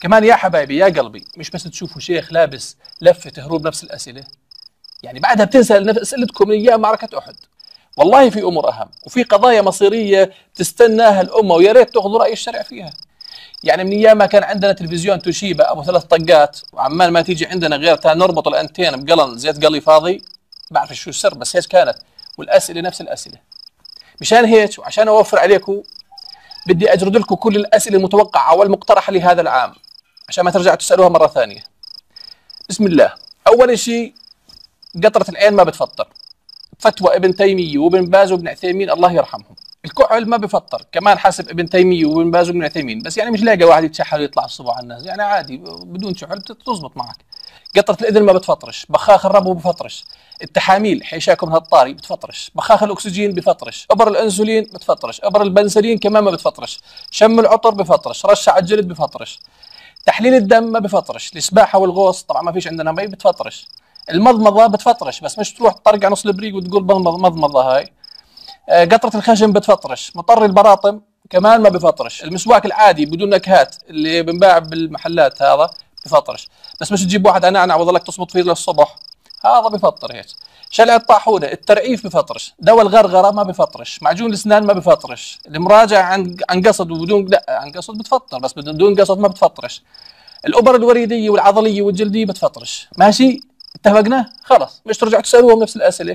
كمان يا حبايبي يا قلبي، مش بس تشوفوا شيخ لابس لفة هروب نفس الأسئلة، يعني بعدها بتنسى أسئلتكم من أيام معركة أحد. والله في أمور أهم وفي قضايا مصيرية تستناها الأمة، ويا ريت تأخذوا رأي الشرع فيها. يعني من أيام ما كان عندنا تلفزيون توشيبا أبو 3 طقات، وعمال ما تيجي عندنا غير نربط الأنتين بقلن زيت قلي فاضي، بعرف شو السر بس هيك كانت، والأسئلة نفس الأسئلة. مشان هيك وعشان أوفر عليكم بدي أجرد لكم كل الأسئلة المتوقعة والمقترحة لهذا العام عشان ما ترجعوا تسألوها مرة ثانية. بسم الله. أول شيء، قطرة العين ما بتفطر، فتوى ابن تيمية وابن باز وابن عثيمين الله يرحمهم. الكحل ما بفطر كمان حسب ابن تيمية وابن باز وابن عثيمين، بس يعني مش لاقي واحد يتشحل ويطلع الصبح على الناس، يعني عادي بدون شحل تزبط معك. قطرة الإذن ما بتفطرش، بخاخ الربو بفطرش، التحاميل حيشاكم من هالطاري بتفطرش، بخاخ الأكسجين بفطرش، إبر الأنسولين بتفطرش، إبر البنسلين كمان ما بتفطرش، شم العطر بفطرش، رشة على الجلد بفطرش، تحليل الدم ما بفطرش، السباحة والغوص طبعا ما فيش عندنا مي بتفطرش، المضمضة بتفطرش بس مش تروح تطرقع نص البريق وتقول مضمضة هاي. قطرة الخشم بتفطرش، مطر البراطم كمان ما بفطرش، المسواك العادي بدون نكهات اللي بنباع بالمحلات هذا بفطرش، بس مش تجيب واحد عنعنع وظلك تصمت فيه للصبح هذا بفطر هيك. شلع الطاحونة، الترعيف بفطرش، دواء الغرغرة ما بفطرش، معجون الاسنان ما بفطرش، المراجع عن قصد وبدون لا عن قصد بتفطر بس بدون قصد ما بتفطرش، الأبر الوريدية والعضلية والجلدية بتفطرش. ماشي اتفقنا؟ خلاص مش ترجعوا تسألوهم نفس الأسئلة.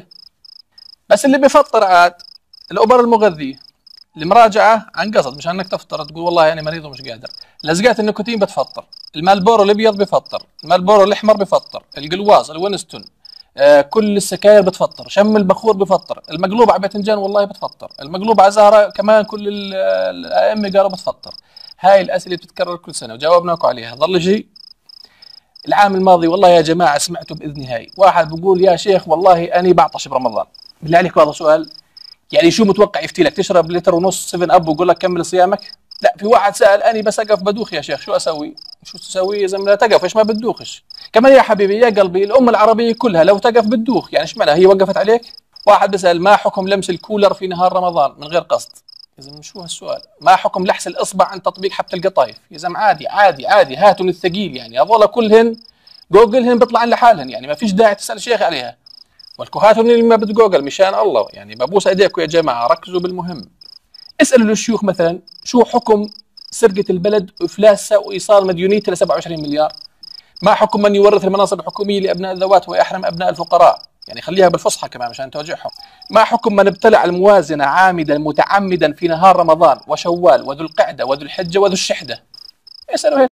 بس اللي بفطر عاد الأبر المغذية، المراجعة عن قصد مش انك تفطر تقول والله يعني مريض ومش قادر، لزقات النيكوتين بتفطر، المالبورو الابيض بفطر، المالبورو الاحمر بفطر، القلواز، الوينستون، كل السكاير بتفطر، شم البخور بفطر، المقلوب على باذنجان والله بتفطر، المقلوب على زهره كمان كل الائمه قالوا بتفطر. هاي الاسئله بتتكرر كل سنه وجاوبناكم عليها. ضل شيء العام الماضي والله يا جماعه سمعتوا باذني هاي واحد بيقول يا شيخ والله اني بعطش برمضان. بالله عليك هذا سؤال؟ يعني شو متوقع يفتي لك تشرب لتر ونص 7 اب ويقول لك كمل صيامك؟ لا، في واحد سأل اني بس اقف بدوخ يا شيخ شو اسوي؟ شو تسوي يا زلمه؟ لا تقف، ايش ما بتدوخش؟ كمان يا حبيبي يا قلبي الامه العربيه كلها لو تقف بتدوخ، يعني ايش معنى هي وقفت عليك؟ واحد بيسال ما حكم لمس الكولر في نهار رمضان من غير قصد؟ يا زلمه شو هالسؤال؟ ما حكم لحس الاصبع عن تطبيق حبه القطايف؟ يا زلمه عادي عادي عادي، هاتوا الثقيل، يعني هذول كلهن جوجلهن بيطلع لحالهن، يعني ما فيش داعي تسال شيخ عليها. والكهاتون اللي ما بتجوجل مشان الله، يعني ببوس ايديكم يا جماعه ركزوا بالمهم. اسالوا الشيوخ مثلا شو حكم سرقه البلد وافلاسها وايصال مديونيته ل 27 مليار؟ ما حكم من يورث المناصب الحكوميه لابناء الذوات ويحرم ابناء الفقراء؟ يعني خليها بالفصحى كمان مشان توجعهم. ما حكم من ابتلع الموازنه عامدا متعمدا في نهار رمضان وشوال وذو القعده وذو الحجه وذو الشحده؟ اسالوا هيك.